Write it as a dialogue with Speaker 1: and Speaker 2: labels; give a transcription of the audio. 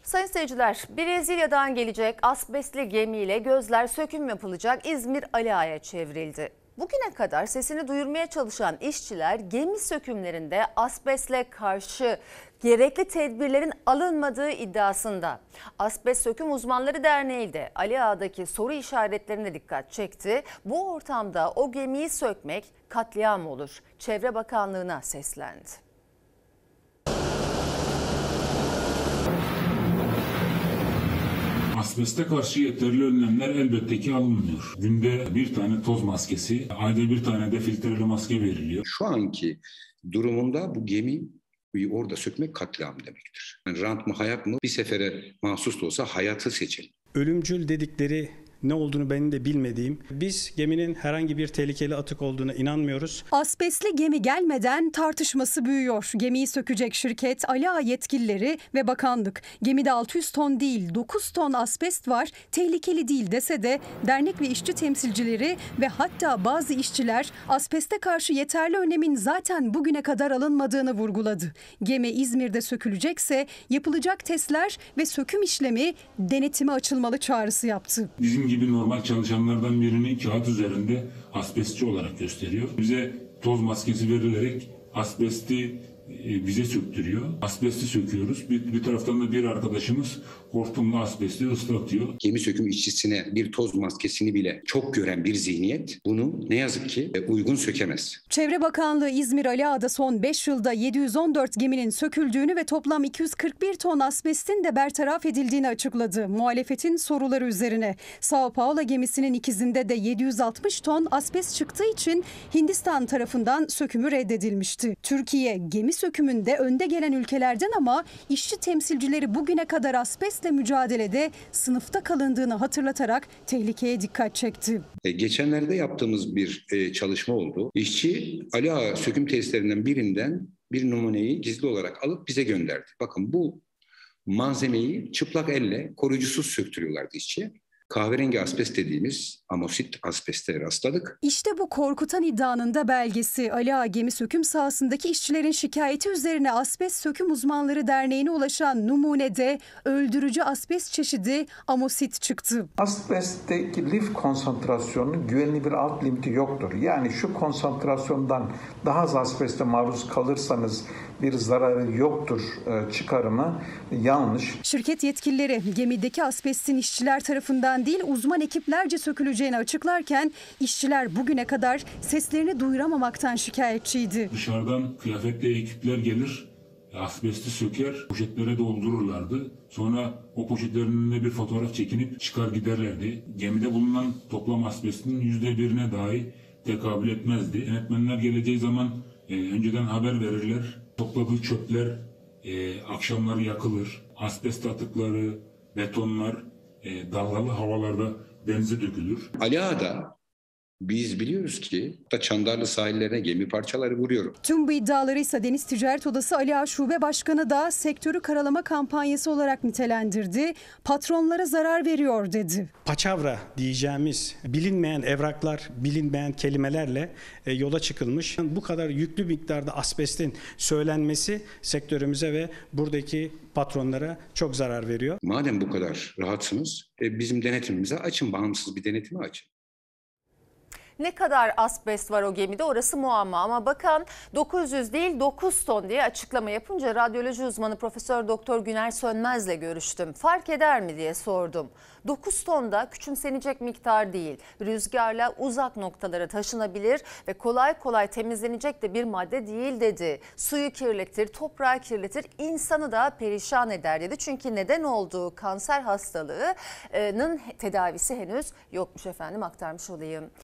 Speaker 1: Sayın seyirciler, Brezilya'dan gelecek asbestli gemiyle gözler söküm yapılacak İzmir Ali Ağa'ya çevrildi. Bugüne kadar sesini duyurmaya çalışan işçiler gemi sökümlerinde asbestle karşı gerekli tedbirlerin alınmadığı iddiasında. Asbest Söküm Uzmanları Derneği de Ali Ağa'daki soru işaretlerine dikkat çekti. Bu ortamda o gemiyi sökmek katliam olur. Çevre Bakanlığı'na seslendi.
Speaker 2: Asbeste karşı yeterli önlemler elbette ki alınmıyor. Günde bir tane toz maskesi, ayda bir tane de filtreli maske veriliyor.
Speaker 3: Şu anki durumunda bu gemiyi orada sökmek katliam demektir. Yani rant mı hayat mı, bir sefere mahsus da olsa hayatı seçin.
Speaker 4: Ölümcül dedikleri ne olduğunu benim de bilmediğim, biz geminin herhangi bir tehlikeli atık olduğuna inanmıyoruz.
Speaker 5: Asbestli gemi gelmeden tartışması büyüyor. Gemiyi sökecek şirket, Ali Ağa yetkilileri ve bakanlık. Gemide 600 ton değil 9 ton asbest var, tehlikeli değil dese de dernek ve işçi temsilcileri ve hatta bazı işçiler asbeste karşı yeterli önlemin zaten bugüne kadar alınmadığını vurguladı. Gemi İzmir'de sökülecekse yapılacak testler ve söküm işlemi denetime açılmalı çağrısı yaptı.
Speaker 2: Bizim gibi normal çalışanlardan birini kağıt üzerinde asbestçi olarak gösteriyor. Bize toz maskesi verilerek asbesti bize söktürüyor. Asbesti söküyoruz. Bir taraftan da bir arkadaşımız hortumla asbesti ıslatıyor.
Speaker 3: Gemi söküm işçisine bir toz maskesini bile çok gören bir zihniyet bunu ne yazık ki uygun sökemez.
Speaker 5: Çevre Bakanlığı İzmir Ali Ağa'da son 5 yılda 714 geminin söküldüğünü ve toplam 241 ton asbestin de bertaraf edildiğini açıkladı. Muhalefetin soruları üzerine. Sao Paulo gemisinin ikizinde de 760 ton asbest çıktığı için Hindistan tarafından sökümü reddedilmişti. Türkiye gemi sökümünde önde gelen ülkelerden ama işçi temsilcileri bugüne kadar asbestle mücadelede sınıfta kalındığını hatırlatarak tehlikeye dikkat çekti.
Speaker 3: Geçenlerde yaptığımız bir çalışma oldu. İşçi Ali Ağa söküm tesislerinden birinden bir numuneyi gizli olarak alıp bize gönderdi. Bakın bu malzemeyi çıplak elle koruyucusuz söktürüyorlardı işçiye. Kahverengi asbest dediğimiz amosit asbeste rastladık.
Speaker 5: İşte bu korkutan iddianın da belgesi. Ali Ağa gemi söküm sahasındaki işçilerin şikayeti üzerine Asbest Söküm Uzmanları Derneği'ne ulaşan numunede öldürücü asbest çeşidi amosit çıktı.
Speaker 6: Asbestteki lif konsantrasyonunun güvenli bir alt limiti yoktur. Yani şu konsantrasyondan daha az asbeste maruz kalırsanız bir zararı yoktur çıkarımı yanlış.
Speaker 5: Şirket yetkilileri gemideki asbestin işçiler tarafından değil uzman ekiplerce söküleceğini açıklarken işçiler bugüne kadar seslerini duyuramamaktan şikayetçiydi.
Speaker 2: Dışarıdan kıyafetli ekipler gelir, asbesti söker, poşetlere doldururlardı. Sonra o poşetlerin önünde bir fotoğraf çekinip çıkar giderlerdi. Gemide bulunan toplam asbestin %1'ine dahi tekabül etmezdi. Yönetmenler geleceği zaman önceden haber verirler. Topladığı çöpler akşamları yakılır. Asbest atıkları, betonlar dalgalı havalarda denize dökülür.
Speaker 3: Ali Ağa'da biz biliyoruz ki Çandarlı sahillerine gemi parçaları vuruyor.
Speaker 5: Tüm bu iddiaları ise Deniz Ticaret Odası Ali Ağa Şube Başkanı da sektörü karalama kampanyası olarak nitelendirdi. Patronlara zarar veriyor dedi.
Speaker 4: Paçavra diyeceğimiz bilinmeyen evraklar, bilinmeyen kelimelerle yola çıkılmış. Bu kadar yüklü miktarda asbestin söylenmesi sektörümüze ve buradaki patronlara çok zarar veriyor.
Speaker 3: Madem bu kadar rahatsınız, bizim denetimimize açın, bağımsız bir denetimi açın.
Speaker 1: Ne kadar asbest var o gemide orası muamma ama bakan 900 değil 9 ton diye açıklama yapınca radyoloji uzmanı Profesör Doktor Güner Sönmez'le görüştüm. Fark eder mi diye sordum. 9 ton da küçümsenecek miktar değil. Rüzgarla uzak noktalara taşınabilir ve kolay kolay temizlenecek de bir madde değil dedi. Suyu kirletir, toprağı kirletir, insanı da perişan eder dedi. Çünkü neden olduğu kanser hastalığının tedavisi henüz yokmuş efendim, aktarmış olayım.